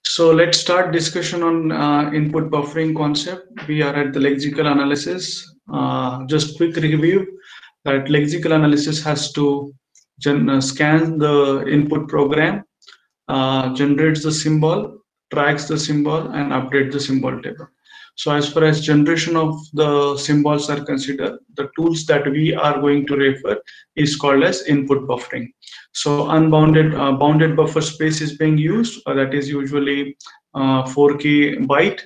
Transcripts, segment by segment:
So let's start discussion on input buffering concept. We are at the lexical analysis. Just quick review that lexical analysis has to scan the input program, generates the symbol, tracks the symbol, and update the symbol table. So as far as generation of the symbols are considered, the tools that we are going to refer is called as input buffering. So unbounded bounded buffer space is being used. That is usually 4K byte,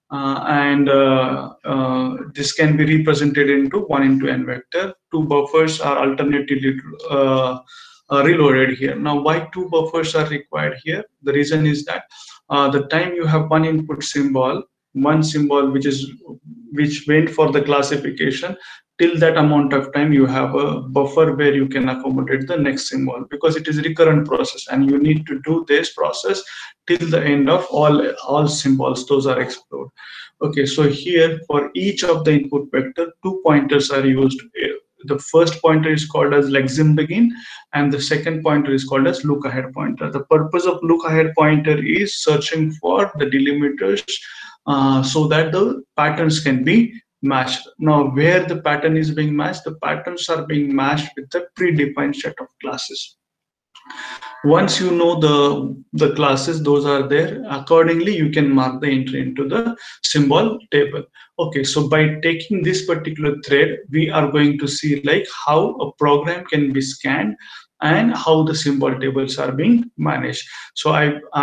and this can be represented into 1 into n vector. Two buffers are alternatively reloaded here. Now, why two buffers are required here? The reason is that the time you have one input symbol, one symbol which went for the classification, till that amount of time you have a buffer where you can accommodate the next symbol, because it is a recurrent process and you need to do this process till the end of all symbols those are explored. Okay, so here for each of the input vector, two pointers are used. The first pointer is called as lexim begin, and the second pointer is called as look ahead pointer. The purpose of look ahead pointer is searching for the delimiters so that the patterns can be matched. Now, where the pattern is being matched, the patterns are being matched with the predefined set of classes. Once you know the classes those are there, accordingly you can mark the entry into the symbol table. Okay, so by taking this particular thread, we are going to see like how a program can be scanned and how the symbol tables are being managed. So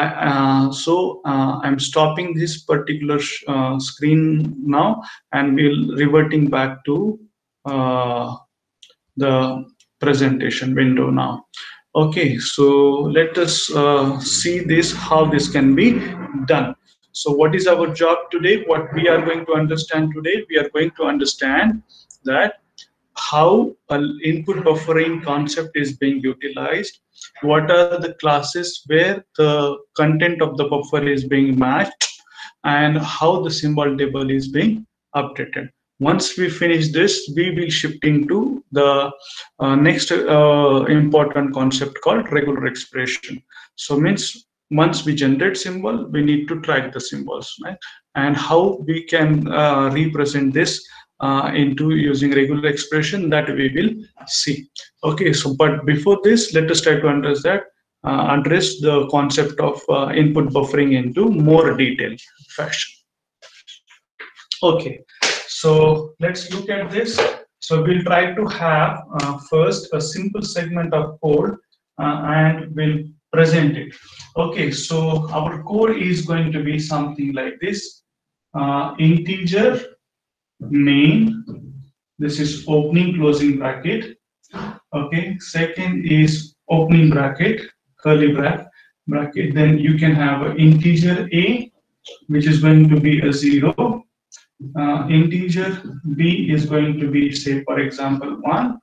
I'm stopping this particular screen now, and we'll reverting back to uh, the presentation window now. Okay, so let us see this, how this can be done. So what is our job today? What we are going to understand today? We are going to understand that how an input buffering concept is being utilized, what are the classes where the content of the buffer is being matched, and how the symbol table is being updated. Once we finish this, we will shift into the next important concept called regular expression. So means once we generate symbol, we need to track the symbols, right? And how we can represent this into using regular expression, that we will see. Okay, so but before this, let us try to address the concept of input buffering into more detailed fashion. Okay, so let's look at this. So we'll try to have first a simple segment of code, and we'll present it. Okay, so our code is going to be something like this. Integer main, this is opening closing bracket. Okay, second is opening bracket, curly bracket. Then you can have an integer a, which is going to be a 0. Integer b is going to be, say, for example, 1.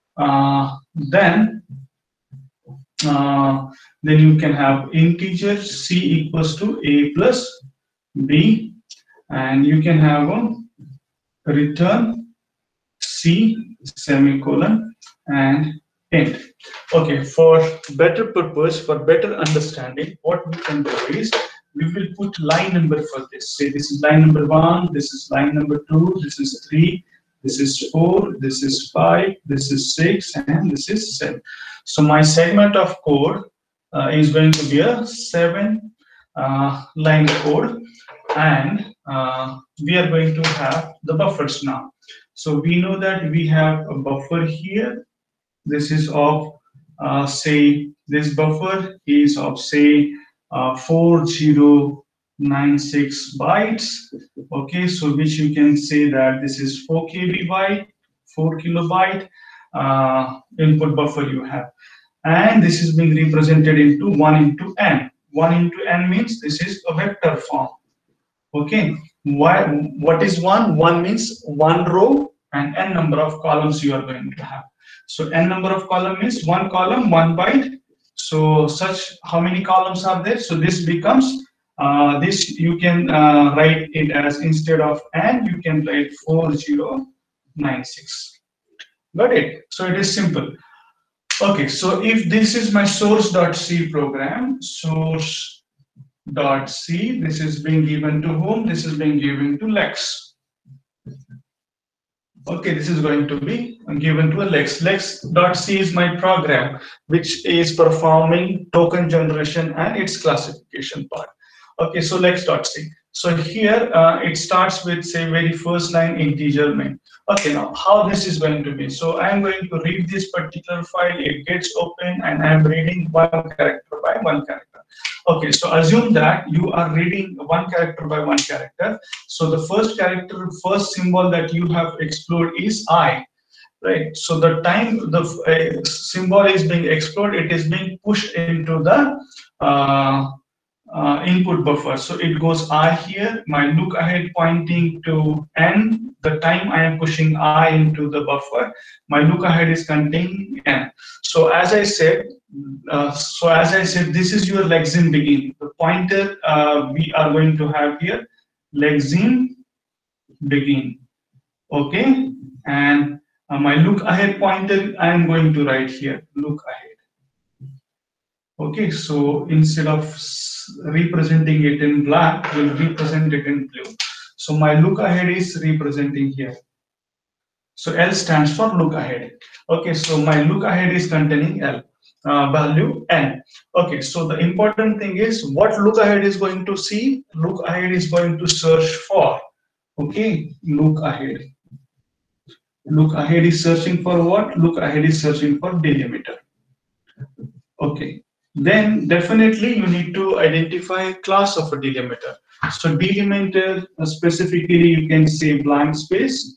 Then you can have integer c equals to a plus b, and you can have a return c semicolon and end. Okay, for better purpose, for better understanding, what we can do is we will put line number for this. Say this is line number 1, this is line number 2, this is 3, this is 4, this is 5, this is 6, and this is 7. So my segment of code is going to be a 7 line code, and we are going to have the buffers now. So we know that we have a buffer here. This is of say, this buffer is of say 4096 bytes. Okay, so which you can say that this is 4 KB byte, 4 kilobyte input buffer you have, and this is being represented into 1 into n. 1 into n means this is a vector form. Okay, why? What is 1? 1 means 1 row and n number of columns you are going to have. So n number of column means 1 column, 1 byte. So such how many columns are there? So this becomes this, you can write it as, instead of n, you can write 4096. Got it? So it is simple. Okay, so if this is my source.c program, source dot C. This is being given to whom? This is being given to Lex. Okay, this is going to be given to a Lex. Lex.c is my program, which is performing token generation and its classification part. Okay, so Lex.c. So here it starts with, say, very first line integer main. Okay, now how this is going to be? So I'm going to read this particular file. It gets open, and I'm reading one character by one character. Okay, so assume that you are reading one character by one character. So the first character, first symbol that you have explored is I, right? So the time the symbol is being explored, it is being pushed into the input buffer. So it goes I here, my look ahead pointing to N. The time I am pushing I into the buffer, my look ahead is containing N. So as I said, this is your lexeme begin. The pointer we are going to have here, lexeme begin. Okay, and my look ahead pointer I am going to write here, look ahead. Okay, so instead of representing it in black, we'll represent it in blue. So my look ahead is representing here. So L stands for look ahead. Okay, so my look ahead is containing L, value N. Okay, so the important thing is what look ahead is going to see. Look ahead is going to search for. Okay, look ahead. Look ahead is searching for what? Look ahead is searching for delimiter. Okay. Then definitely you need to identify a class of a delimiter. So delimiter, specifically you can say blank space,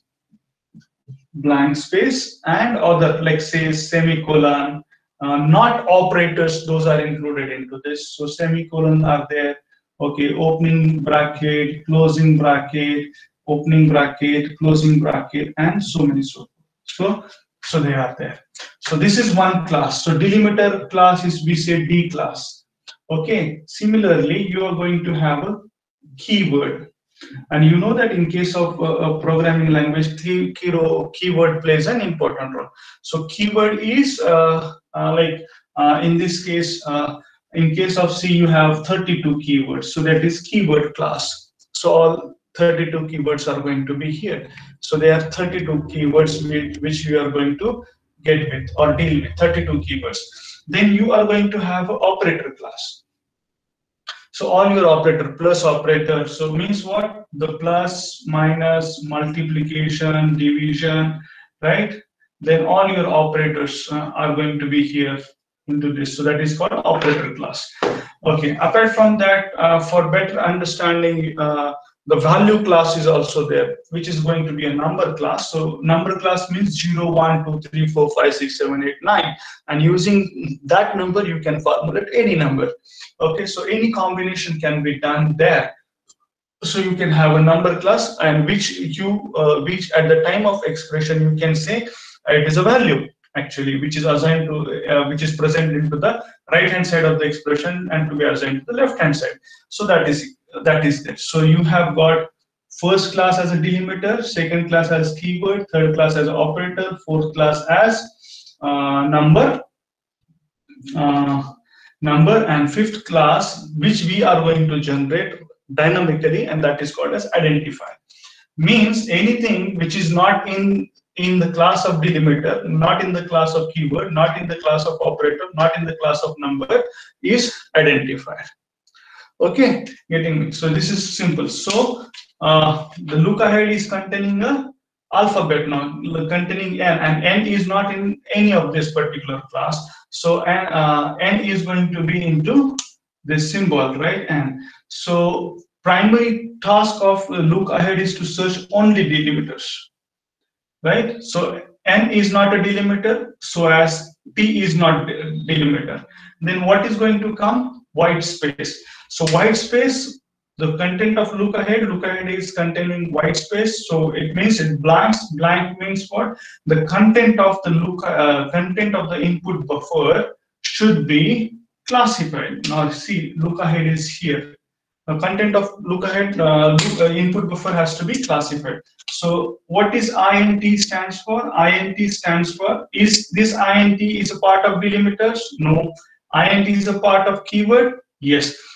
and other, like say semicolon, not operators, those are included into this. So semicolon are there. Okay, opening bracket, closing bracket, opening bracket, closing bracket, and so many so they are there. So this is one class. So delimiter class is, we say, D class. Okay. Similarly, you are going to have a keyword, and you know that in case of a programming language, keyword plays an important role. So keyword is in this case, in case of C, you have 32 keywords. So that is keyword class. So all 32 keywords are going to be here. So there are 32 keywords which you are going to get with or deal with, 32 keywords. Then you are going to have an operator class. So all your operator, plus operator, so means what? The plus, minus, multiplication, division, right? Then all your operators are going to be here into this. So that is called operator class. Okay, apart from that, for better understanding, the value class is also there, which is going to be a number class. So number class means 0, 1, 2, 3, 4, 5, 6, 7, 8, 9. And using that number, you can formulate any number. Okay, so any combination can be done there. So you can have a number class, and which at the time of expression you can say it is a value actually, which is assigned to which is present into the right hand side of the expression and to be assigned to the left hand side. So that is it. So you have got first class as a delimiter, second class as keyword, third class as operator, fourth class as number, and fifth class which we are going to generate dynamically, and that is called as identifier. Means anything which is not in the class of delimiter, not in the class of keyword, not in the class of operator, not in the class of number, is identifier. Okay, getting me? So this is simple. So the look ahead is containing a alphabet now, containing n, and n is not in any of this particular class. So n is going to be into this symbol, right? And so primary task of look ahead is to search only delimiters, right? So n is not a delimiter, so as p is not delimiter. Then what is going to come? White space. So white space, the content of look ahead is containing white space. So it means it blanks. Blank means what? The content of the content of the input buffer should be classified. Now see, look ahead is here. The content of look ahead input buffer has to be classified. So what is INT stands for? INT stands for, is this INT is a part of delimiters? No. INT is a part of keyword? Yes.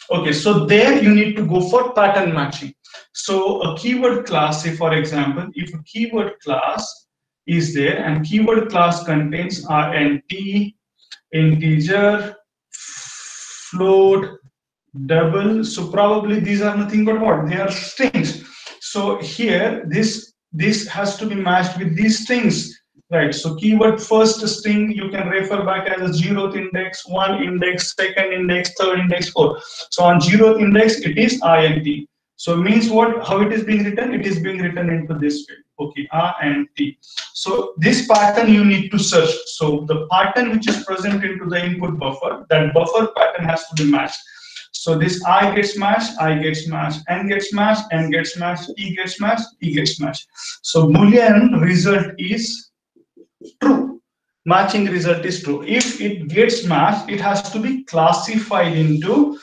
Okay, so there you need to go for pattern matching. So a keyword class, say for example, if a keyword class is there and keyword class contains int, integer, float, double, so probably these are nothing but what? They are strings. So here this has to be matched with these strings, right? So keyword first string you can refer back as a 0th index, 1 index, 2nd index, 3rd index, 4th. So on 0th index it is int. So means what? How it is being written? It is being written into this way. Okay, int. So this pattern you need to search. So the pattern which is present into the input buffer, that buffer pattern has to be matched. So this I gets matched, I gets matched, N gets matched, N gets matched, E gets matched, E gets matched. So Boolean result is true. Matching result is true. If it gets matched, it has to be classified into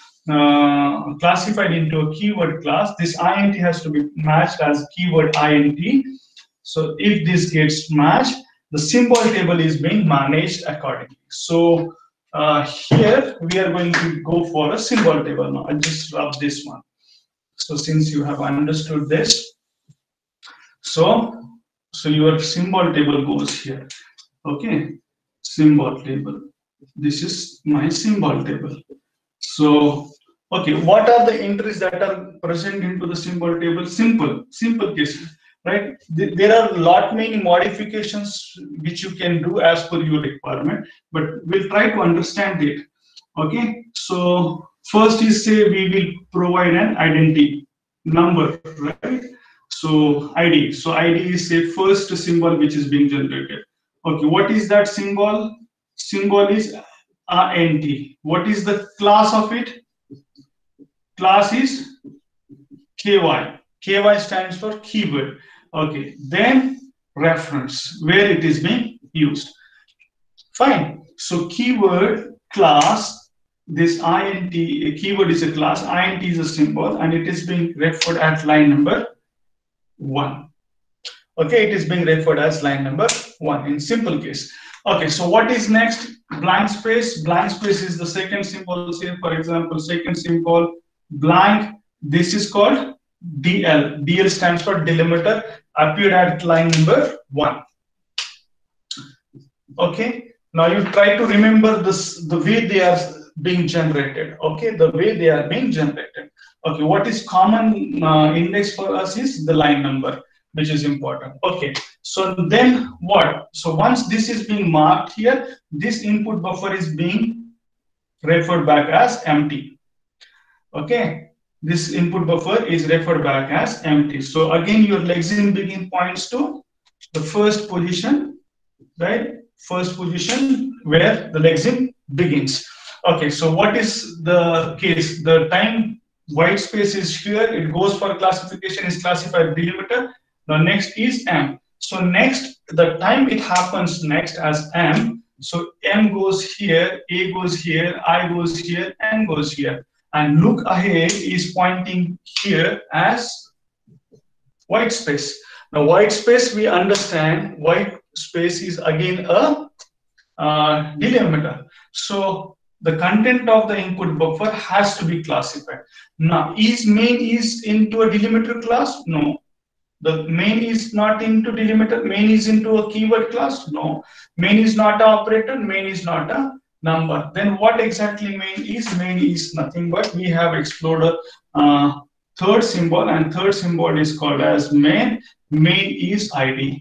a keyword class. This int has to be matched as keyword int. So if this gets matched, the symbol table is being managed accordingly. So here we are going to go for a symbol table now. I'll just rub this one. So since you have understood this, so your symbol table goes here. Okay, symbol table. This is my symbol table. So okay, what are the entries that are present into the symbol table? Simple cases, right? There are a lot many modifications which you can do as per your requirement, but we'll try to understand it. Okay, so first is say we will provide an identity number, right? So ID. So ID is say first symbol which is being generated. Okay, what is that symbol? Symbol is int. What is the class of it? Class is ky. Ky stands for keyword. Okay, then reference, where it is being used. Fine. So keyword class, this int, a keyword is a class, int is a symbol, and it is being referred at line number 1. Okay, it is being referred as line number 1 in simple case. Okay, so what is next? Blank space. Blank space is the second symbol. Say, for example, second symbol blank. This is called DL. DL stands for delimiter. Appeared at line number 1. Okay. Now you try to remember this, the way they are being generated. Okay, the way they are being generated. Okay, what is common index for us is the line number, which is important. Okay, so then what? So once this is being marked here, this input buffer is being referred back as empty. Okay, this input buffer is referred back as empty. So again, your lexeme begin points to the first position, right? First position where the lexeme begins. Okay, so what is the case? The time white space is here, it goes for classification, is classified delimiter. The next is M. So next, the time it happens next as M. So M goes here, A goes here, I goes here, N goes here. And look ahead is pointing here as white space. Now white space, we understand white space is again a delimiter. So the content of the input buffer has to be classified. Now, is main is into a delimiter class? No. The main is not into delimiter. Main is into a keyword class? No. Main is not an operator. Main is not a number. Then what exactly main is? Main is nothing but we have explored a third symbol, and third symbol is called as main. Main is ID.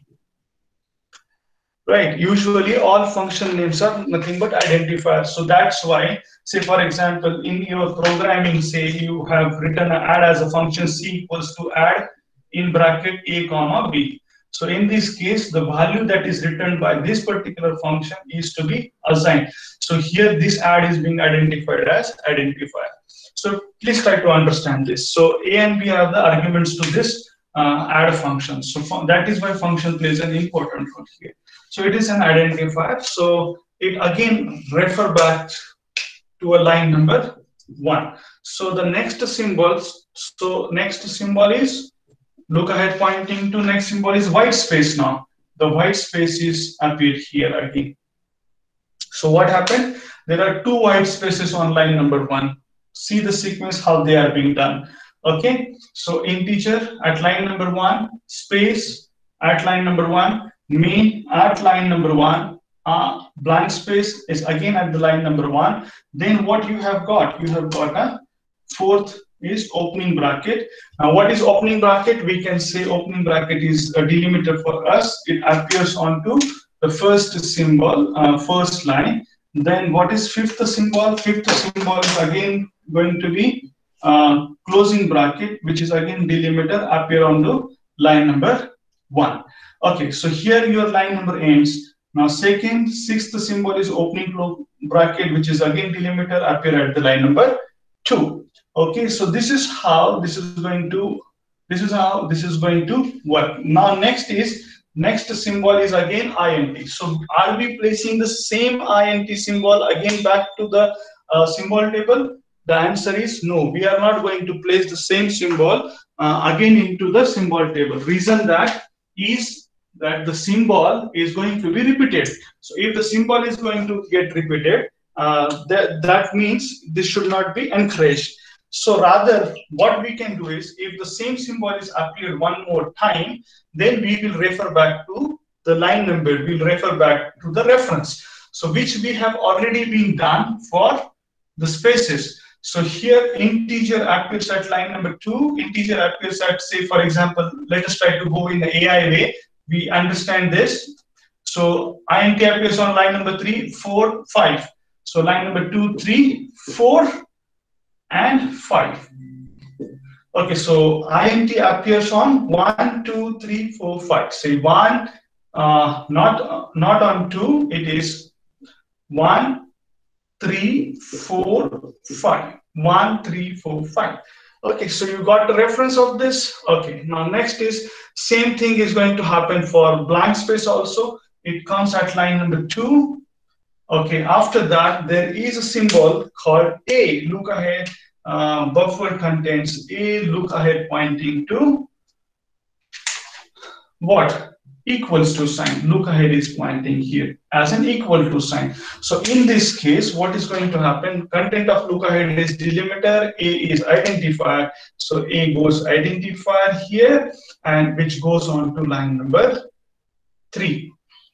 Right, usually all function names are nothing but identifiers. So that's why, say for example, in your programming, say you have written an add as a function c equals to add in bracket a comma b. So in this case, the value that is written by this particular function is to be assigned. So here this add is being identified as identifier. So please try to understand this. So a and b are the arguments to this add function. So that is why function plays an important role here. So it is an identifier. So it again refer back to a line number 1. So the next symbol, is look ahead pointing to next symbol is white space now. The white space is appeared here again. So what happened? There are 2 white spaces on line number 1. see the sequence how they are being done. Okay, so integer at line number 1, space at line number 1, main at line number 1, blank space is again at the line number 1. Then what you have got? You have got a fourth is opening bracket. Now what is opening bracket? We can say opening bracket is a delimiter for us. It appears onto the first symbol, first line. Then what is fifth symbol? Fifth symbol is again going to be closing bracket, which is again delimiter, appear on the line number 1. Okay, so here your line number ends. Now second, sixth symbol is opening bracket, which is again delimiter, appear at the line number 2. Okay, so this is how this is going to work. Now next symbol is again int. So are we placing the same int symbol again back to the symbol table? The answer is no. We are not going to place the same symbol again into the symbol table. Reason that is that the symbol is going to be repeated. So if the symbol is going to get repeated, that means this should not be encouraged. So rather, what we can do is, if the same symbol is appeared one more time, then we will refer back to the line number. We'll refer back to the reference. So which we have already been done for the spaces. So here integer appears at line number 2. Integer appears at, say, for example, let us try to go in the AI way. We understand this. So int appears on line number 3, 4, 5. So line number 2, 3, 4. And 5. Okay, so int appears on 1, 2, 3, 4, 5. Say 1, not on 2. It is 1, 3, 4, 5. 1, 3, 4, 5. Okay, so you got the reference of this. Okay, now next is same thing is going to happen for blank space also. It comes at line number 2. Okay, after that, there is a symbol called A. Look ahead, buffer contains A, look ahead pointing to what? Equals to sign. Look ahead is pointing here as an equal to sign. So in this case, what is going to happen? Content of look ahead is delimiter, A is identifier. So A goes identifier here, and which goes on to line number 3.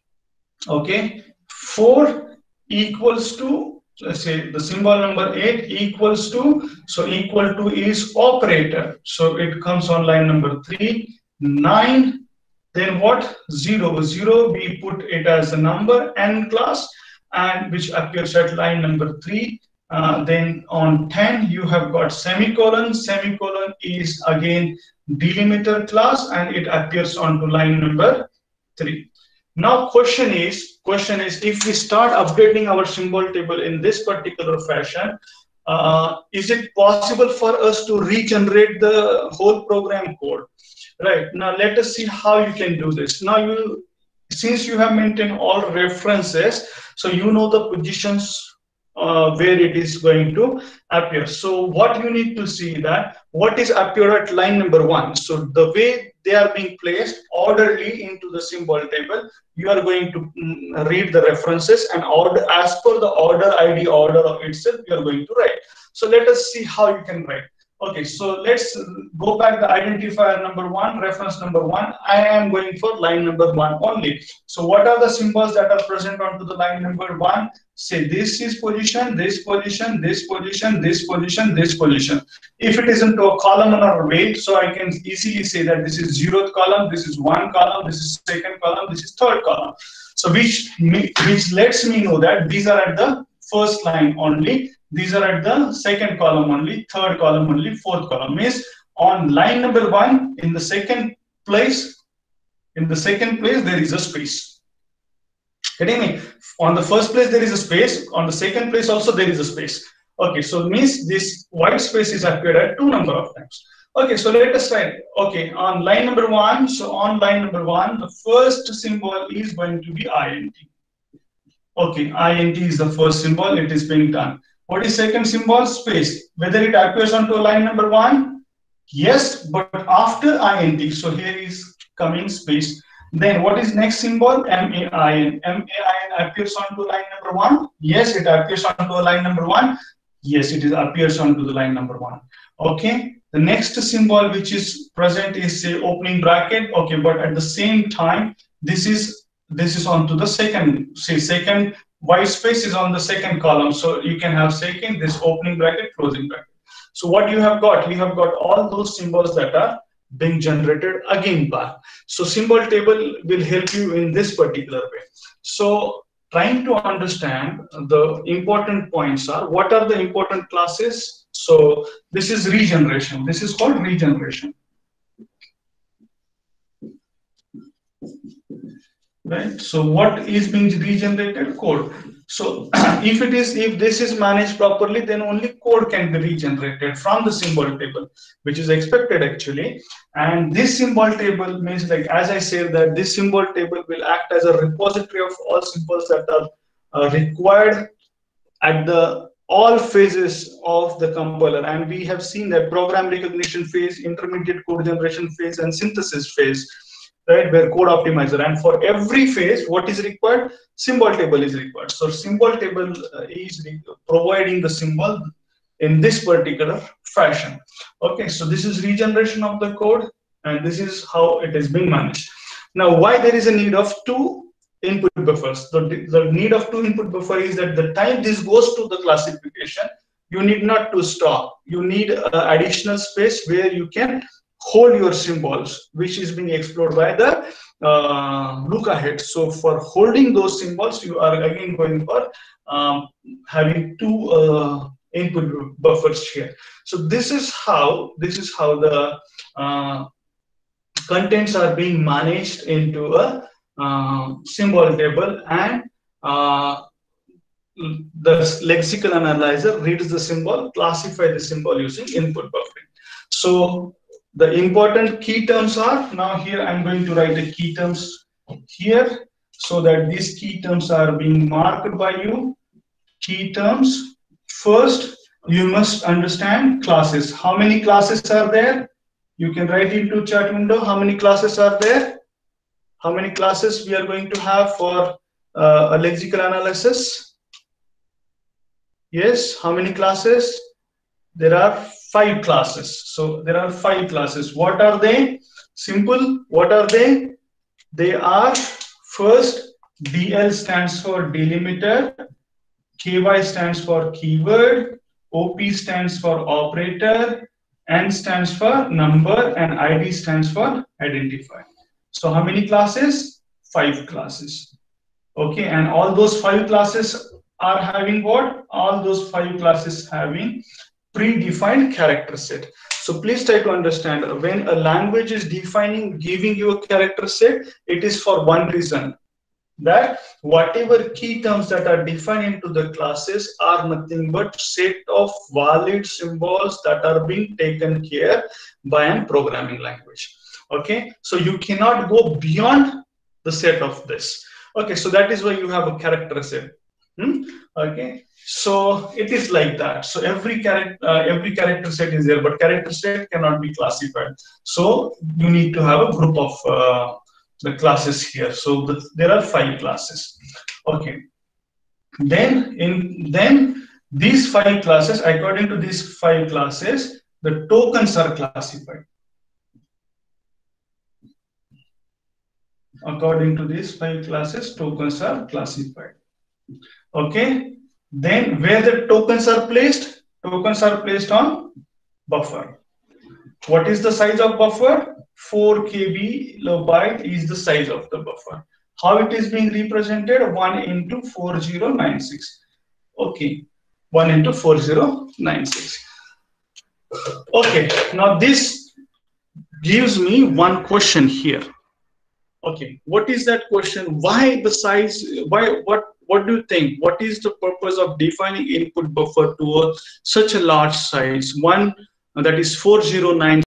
Okay, 4 equals to, let's say the symbol number 8 equals to, so equal to is operator, so it comes on line number 3. 9, then what? 0 we put it as a number n class, and which appears at line number 3. Then on 10 you have got semicolon. Semicolon is again delimiter class, and it appears onto line number 3. Now question is if we start updating our symbol table in this particular fashion, is it possible for us to regenerate the whole program code? Right, now let us see how you can do this. Now since you have maintained all references, so you know the positions where it is going to appear. So what you need to see that what is appear at line number 1. So the way they are being placed orderly into the symbol table, you are going to read the references and order as per the order ID order of itself you are going to write. So let us see how you can write. Okay, so let's go back the identifier number 1, reference number 1. I am going for line number 1 only. So what are the symbols that are present onto the line number 1? Say this is position, this position, this position, this position, this position. If it is into a column or way, so I can easily say that this is 0th column, this is 1 column, this is 2nd column, this is 3rd column. So which lets me know that these are at the first line only. These are at the 2nd column only, 3rd column only, 4th column. Means on line number 1, in the second place there is a space. Getting me? On the first place there is a space. On the second place also there is a space. Okay, so it means this white space is appeared at 2 number of times. Okay, so let us try. Okay, on line number 1. So on line number 1, the first symbol is going to be int. Okay, int is the first symbol. It is being done. What is second symbol? Space. Whether it appears onto line number 1? Yes, but after int. So here is coming space. Then what is next symbol? MAIN. MAIN appears onto line number 1? Yes, it appears onto line number 1. Yes, it is appears onto the line number 1. Okay. The next symbol which is present is say opening bracket. Okay, but at the same time, this is onto the second. Say second white space is on the second column. So you can have second this opening bracket, closing bracket. So what you have got? You have got all those symbols that are being generated again back. So symbol table will help you in this particular way. So trying to understand the important points are what are the important classes. So this is regeneration. This is called regeneration. Right. So what is being regenerated? Code. So if this is managed properly, then only code can be regenerated from the symbol table, which is expected actually. And this symbol table means, like as I said, that this symbol table will act as a repository of all symbols that are required at the all phases of the compiler. And we have seen that program recognition phase, intermediate code generation phase, and synthesis phase, right, where code optimizer. And for every phase, what is required? Symbol table is required. So symbol table is providing the symbol in this particular fashion. Okay, so this is regeneration of the code, and this is how it is being managed. Now, why there is a need of two input buffers? The need of two input buffer is that the time this goes to the classification, you need not to stop. You need additional space where you can hold your symbols, which is being explored by the look ahead. So for holding those symbols, you are again going for having two input buffers here. So this is how the contents are being managed into a symbol table, and the lexical analyzer reads the symbol, classify the symbol using input buffering. So the important key terms are, now here I'm going to write the key terms here, so that these key terms are being marked by you. Key terms. First, you must understand classes. How many classes are there? You can write into chat window how many classes are there. How many classes we are going to have for a lexical analysis? Yes, how many classes? There are 5 classes. So there are 5 classes. What are they? Simple. What are they? They are, first, DL stands for delimiter, KY stands for keyword, OP stands for operator, N stands for number, and ID stands for identifier. So how many classes? 5 classes. Okay, and all those 5 classes are having what? All those 5 classes having predefined character set. So please try to understand, when a language is defining, giving you a character set, it is for one reason, that whatever key terms that are defined into the classes are nothing but set of valid symbols that are being taken care by a programming language. Okay, so you cannot go beyond the set of this. Okay, so that is why you have a character set. Okay, so it is like that. So every character set is there, but character set cannot be classified. So you need to have a group of the classes here. So there are 5 classes. Okay, then these 5 classes, according to these 5 classes, the tokens are classified. According to these 5 classes, tokens are classified. Okay, then where the tokens are placed? Tokens are placed on buffer. What is the size of buffer? 4 KB is the size of the buffer. How it is being represented? 1 into 4096. Okay, 1 into 4096. Okay, now this gives me one question here. Okay, what is that question? Why the size? Why what do you think? What is the purpose of defining input buffer to such a large size? One that is 4096.